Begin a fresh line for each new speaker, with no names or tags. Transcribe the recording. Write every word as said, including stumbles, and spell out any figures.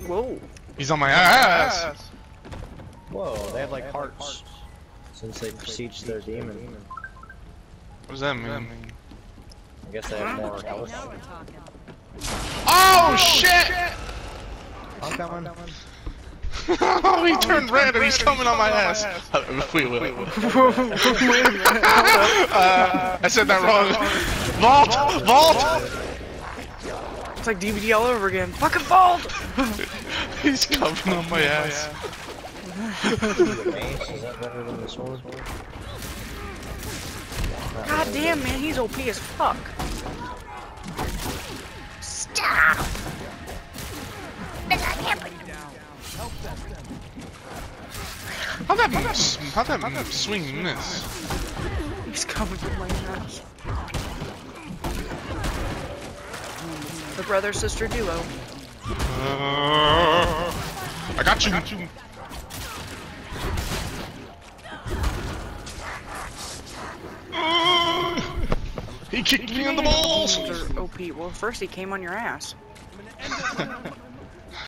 Whoa.
He's on my ass.
Whoa, they have like hearts. Since they besieged their demon.
What does that mean?
I guess they have more health.
Oh shit!
I'm coming.
Oh, he turned red and he's coming on my ass. Uh, wait, wait, wait. uh, I said that wrong. Vault! Vault!
It's like D V D all over again. Fucking vault!
He's coming on my ass.
Is that better than the sword?
God damn, man, he's O P as fuck. Stop!
How'd that, how'd that, how'd that swing miss?
He's coming with my ass. The brother-sister duo.
Uh, I got you. I got you. Uh, he kicked me in the balls.
O P. Well, first he came on your ass.